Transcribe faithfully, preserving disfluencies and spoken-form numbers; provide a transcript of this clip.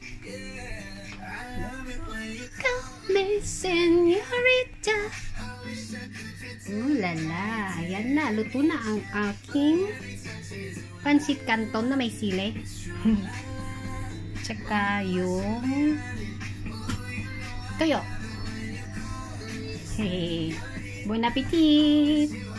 Call me señorita. Oh lala, ayan na, luto na ang aking pansit canton na may sili. Tsaka yung toyo. Hey, bon appetit!